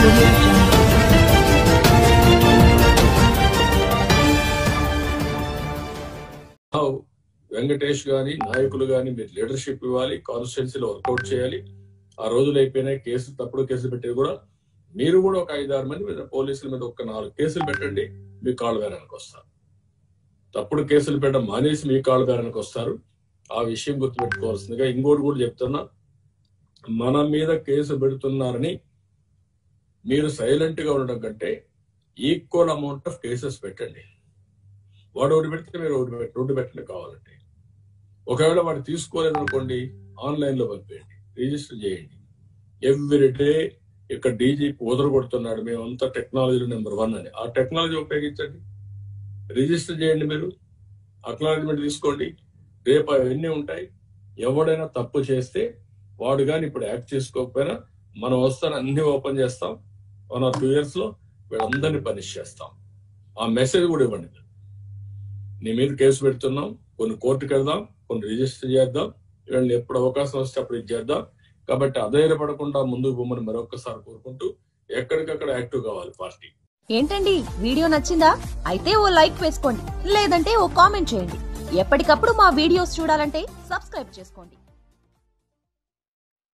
Audio Jungle. Venkatesh గాని నాయకులు గాని మీరు లీడర్షిప్ ఇవ్వాలి, కాన్స్టిట్యున్సీలో వర్కౌట్ చేయాలి. ఆ రోజులు అయిపోయినాయి, తప్పుడు కేసులు పెట్టేది కూడా మీరు కూడా ఒక 5-6 మంది మీద పోలీసుల మీద ఒక 4 కేసులు పెట్టండి, మీ కాళ్ళు బేరానికి వస్తారు. తప్పుడు కేసులు పెట్టడం మానేసి మీ కాళ్ళు బేరానికి వస్తారు. ఆ విషయం గుర్తుపెట్టుకోవాల్సిందిగా ఇంకోటి కూడా చెప్తున్నా, మన మీద కేసు పెడుతున్నారని మీరు సైలెంట్ గా ఉండడం కంటే ఈక్వల్ అమౌంట్ ఆఫ్ కేసెస్ పెట్టండి. వాడు ఒకటి పెడితే మీరు ఒకటి పెట్టండి కావాలంటే. ఒకవేళ వాడు తీసుకోలేదనుకోండి, ఆన్లైన్ లో పంపేయండి, రిజిస్టర్ చేయండి. ఎవ్రీ డే ఇక్కడ డీజీపీ కొడుతున్నాడు, మేమంతా టెక్నాలజీలో నెంబర్ 1 అని. ఆ టెక్నాలజీ ఉపయోగించండి, రిజిస్టర్ చేయండి, మీరు అక్నాలజ్మెంట్ తీసుకోండి. రేపు అవన్నీ ఉంటాయి. ఎవడైనా తప్పు చేస్తే వాడు కానీ ఇప్పుడు యాక్ట్ చేసుకోకపోయినా మనం వస్తాను అన్ని ఓపెన్ చేస్తాం. 1 or 2 years లో వీళ్ళందరినీ పనిష్ చేస్తాం. ఆ మెసేజ్ కూడా ఇవ్వండి. నీ మీద కేసు పెడుతున్నాం, కొన్ని కోర్టుకు వెళ్దాం, కొన్ని రిజిస్టర్ చేద్దాం, వీళ్ళని ఎప్పుడు అవకాశం వస్తే అప్పుడు ఇది చేద్దాం. కాబట్టి అధైర్యపడకుండా ముందుకు పోమని మరొకసారి కోరుకుంటూ ఎక్కడికక్కడ యాక్టివ్ కావాలి పార్టీ. ఏంటండి వీడియో నచ్చిందా? అయితే ఓ లైక్ వేసుకోండి, లేదంటే ఓ కామెంట్ చేయండి. ఎప్పటికప్పుడు మా వీడియోస్ చూడాలంటే సబ్స్క్రైబ్ చేసుకోండి.